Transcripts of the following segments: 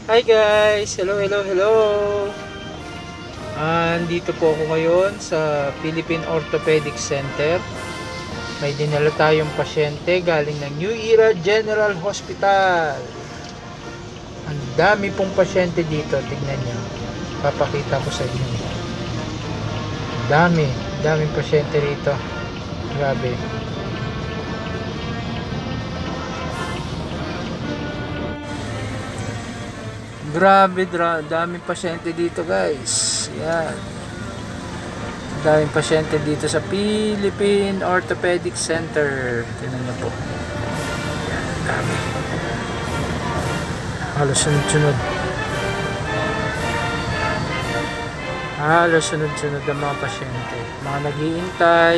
Hi guys! Hello, hello, hello! Andito po ako ngayon sa Philippine Orthopedic Center. May dinala tayong pasyente galing ng New Era General Hospital. Ang dami pong pasyente dito, tignan nyo. Papakita ko sa inyo. Daming pasyente rito. Grabe. Grabe, daming pasyente dito guys. Yan. Daming pasyente dito sa Philippine Orthopedic Center. Tingnan niyo po. Yan, dami. Halos sunod-sunod. Halos sunod-sunod ang mga pasyente. Mga nag-iintay.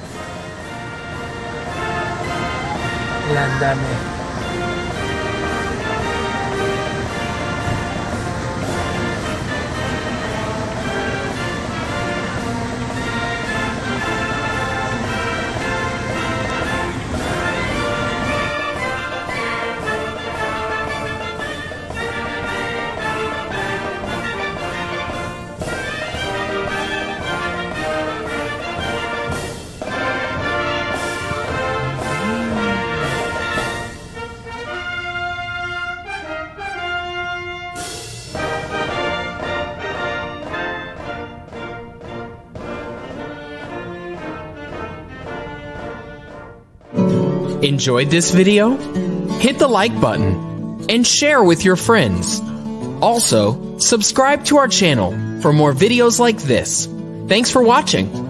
Yan, dami. Enjoyed this video? Hit the like button and share with your friends. Also, subscribe to our channel for more videos like this. Thanks for watching.